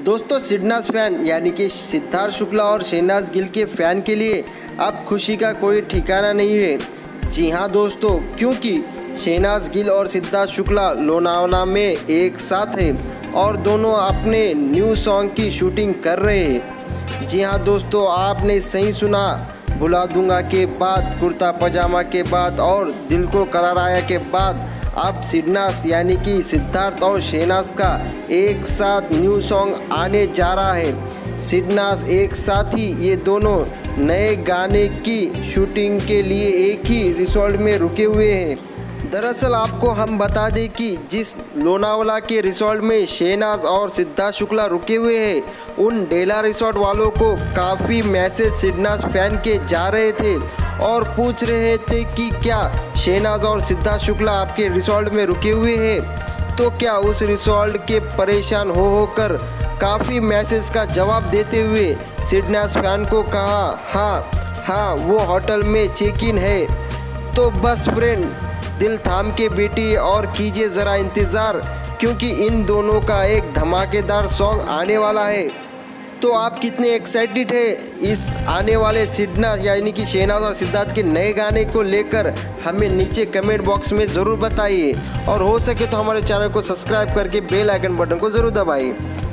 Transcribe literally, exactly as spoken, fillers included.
दोस्तों सिडनास फैन यानी कि सिद्धार्थ शुक्ला और शहनाज गिल के फ़ैन के लिए अब खुशी का कोई ठिकाना नहीं है। जी हाँ दोस्तों, क्योंकि शहनाज गिल और सिद्धार्थ शुक्ला लोनावला में एक साथ हैं और दोनों अपने न्यू सॉन्ग की शूटिंग कर रहे हैं। जी हाँ दोस्तों, आपने सही सुना। भुला दूंगा के बाद, कुर्ता पजामा के बाद और दिल को करार आया के बाद अब सिडनास यानी कि सिद्धार्थ और शहनाज का एक साथ न्यू सॉन्ग आने जा रहा है। सिडनास एक साथ ही ये दोनों नए गाने की शूटिंग के लिए एक ही रिसोर्ट में रुके हुए हैं। दरअसल आपको हम बता दें कि जिस लोनावला के रिसोर्ट में शहनाज और सिद्धार्थ शुक्ला रुके हुए हैं, उन डेला रिसोर्ट वालों को काफ़ी मैसेज सिडनास फैन के जा रहे थे और पूछ रहे थे कि क्या शहनाज और सिद्धार्थ शुक्ला आपके रिसोर्ट में रुके हुए हैं, तो क्या उस रिसोर्ट के परेशान हो होकर काफ़ी मैसेज का जवाब देते हुए सिडनास फैन को कहा हाँ हाँ वो होटल में चेक इन है। तो बस फ्रेंड, दिल थाम के बैठिए और कीजिए ज़रा इंतज़ार, क्योंकि इन दोनों का एक धमाकेदार सॉन्ग आने वाला है। तो आप कितने एक्साइटेड है इस आने वाले सिडनास यानी कि शहनाज और सिद्धार्थ के नए गाने को लेकर, हमें नीचे कमेंट बॉक्स में ज़रूर बताइए और हो सके तो हमारे चैनल को सब्सक्राइब करके बेल आइकन बटन को ज़रूर दबाइए।